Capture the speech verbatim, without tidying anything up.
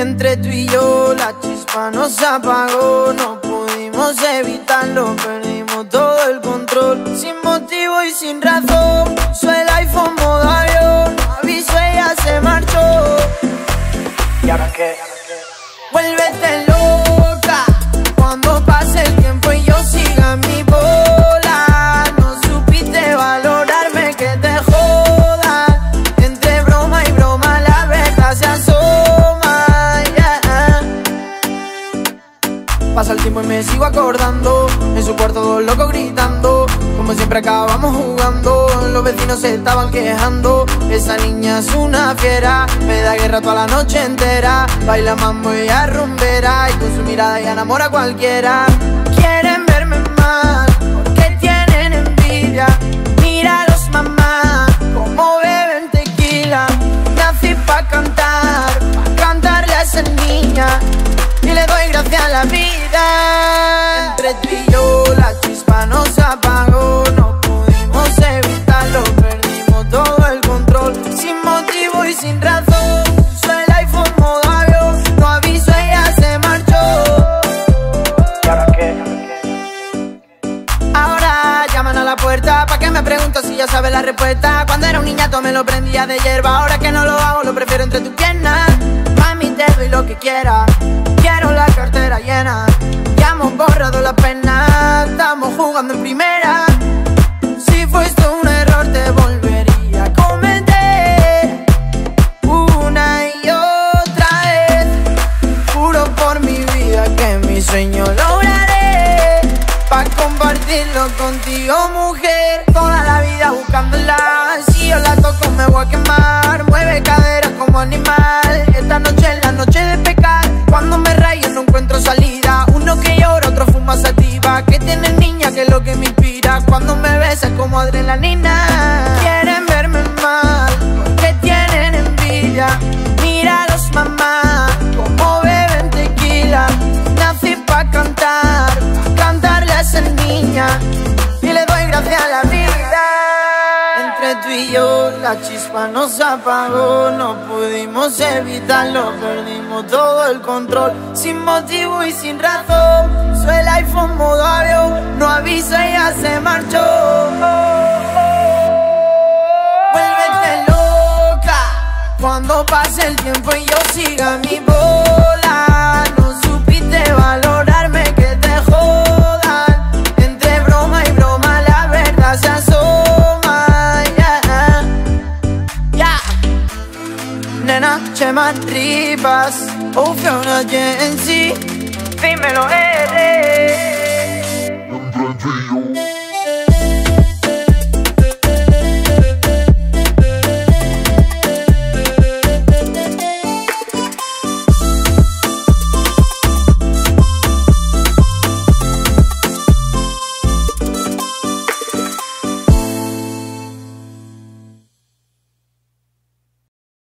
Entre tú y yo la chispa nos apagó. No pudimos evitarlo, perdimos todo el control. Sin motivo y sin razón, puso el iPhone modo avión. No aviso, ella se marchó. ¿Y ahora qué? Vuélvete loca cuando pase el tiempo y yo siga mi bola. No supiste valorarme, que te jodan. Entre broma y broma la verdad se asoma, yeah. Pasa el tiempo y me sigo acordando. En su cuarto dos locos gritando. Como siempre acabamos jugando. Los vecinos se estaban quejando. Esa niña es una fiera, me da guerra toda la noche entera. Baila mambo y arrumbera, y con su mirada ya enamora a cualquiera. Quieren verme mal porque tienen envidia. Míralos, mamá, como beben tequila. Nací pa' cantar, pa' cantarle a esa niña, y le doy gracias a la vida. Entre tú y yo la chispa nos apagó. No pudimos evitarlo, perdimos todo el control. Sin motivo y sin razón, puso el iPhone modo avión. No aviso, ella se marchó. ¿Y ahora qué? Ahora llaman a la puerta pa' que me pregunto si ya sabe la respuesta. Cuando era un niñato me lo prendía de hierba. Ahora que no lo hago, lo prefiero entre tus piernas. Mami, te doy lo que quiera, quiero la cartera llena. Ya hemos borrado la pena, estamos jugando en primera. Si fuiste un error te volvería a cometer una y otra vez. Juro por mi vida que mi sueño lograré, pa' compartirlo contigo, mujer. Toda la vida buscándola, si yo la toco me voy a quemar. Mueve caderas como animal, esta noche es la noche de pecar. Cuando me rayo no encuentro salida, uno que llora, otro fuma sativa. Que tiene niña que es lo que me inspira, cuando me besa es como adrenalina. Quieren verme mal porque tienen envidia. Míralos, mamá, como beben tequila. Nací pa' cantar, pa' cantarle a esa niña, y le doy gracias a la vida. Entre tú y yo la chispa nos apagó. No pudimos evitarlo, perdimos todo el control. Sin motivo y sin razón, puso el iPhone modo avión. No aviso, ella se marchó. Vuélvete loca cuando pase el tiempo y yo siga mi bola. No supiste valorarme, que te jodan. Entre broma y broma la verdad se asoma, yeah. Yeah. Nena, Chema Rivas, o Fiona Jensi, dímelo, eres.